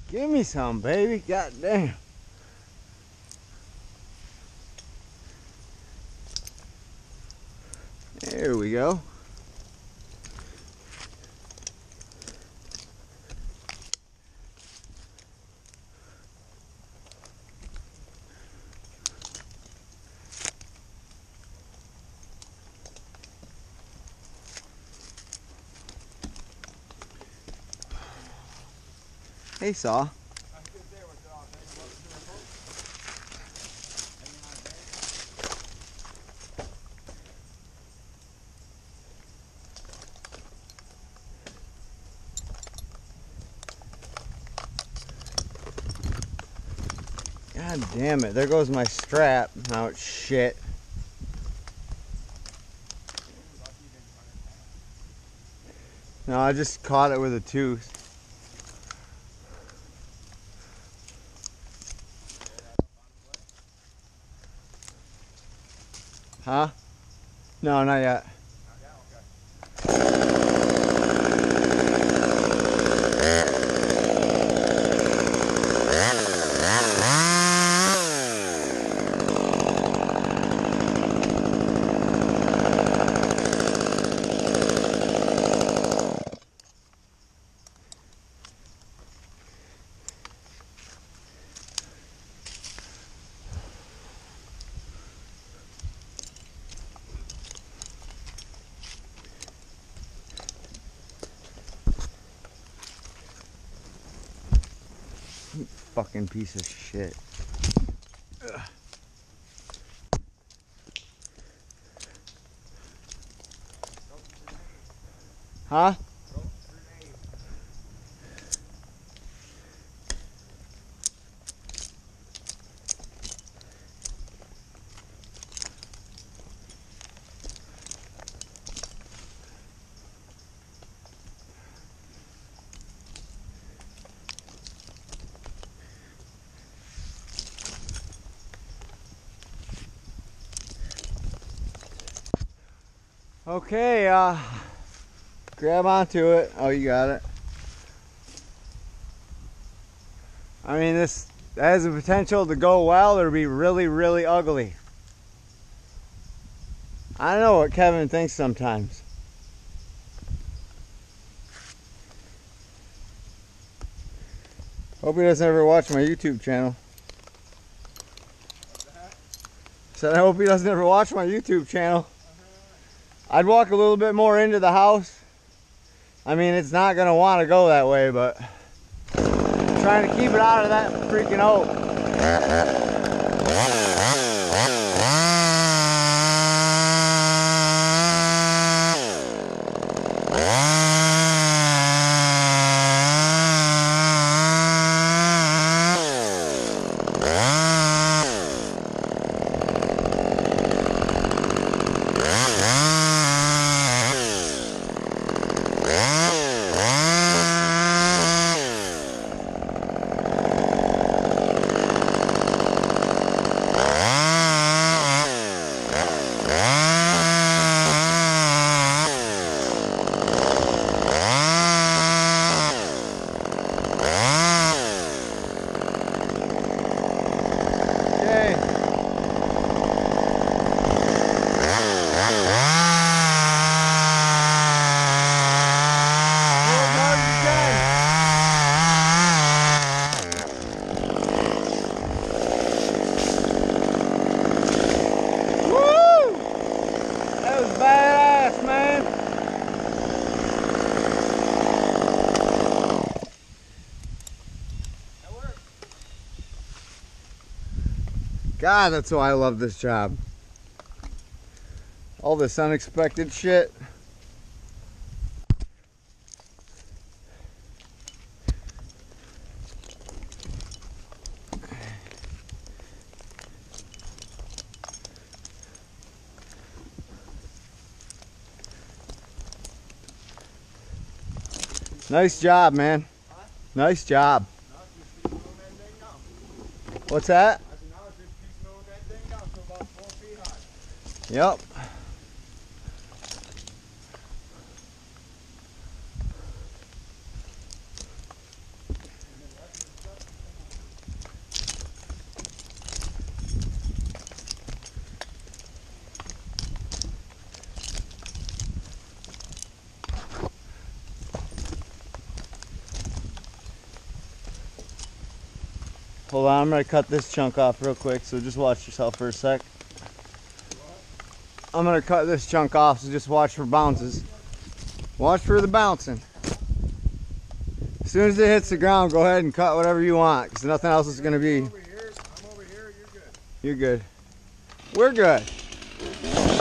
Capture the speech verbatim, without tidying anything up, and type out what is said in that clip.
Give me some, baby. God damn. There we go. Hey, Saw. God damn it, there goes my strap. Now it's shit. No, I just caught it with a tooth. Huh? No, not yet. Fucking piece of shit. Ugh. Huh? Okay, uh, grab onto it. Oh, you got it. I mean, this has the potential to go well or be really, really ugly. I don't know what Kevin thinks sometimes. Hope he doesn't ever watch my YouTube channel. Said I hope he doesn't ever watch my YouTube channel. I'd walk a little bit more into the house. I mean, it's not gonna want to go that way, but I'm trying to keep it out of that freaking oak. God, that's why I love this job. All this unexpected shit. Nice job, man. Nice job. What's that? Yep. Hold on, I'm gonna cut this chunk off real quick, so just watch yourself for a sec. I'm gonna cut this chunk off, so just watch for bounces. Watch for the bouncing. As soon as it hits the ground, go ahead and cut whatever you want, because nothing else is gonna be. I'm over here, I'm over here, you're good. You're good. We're good.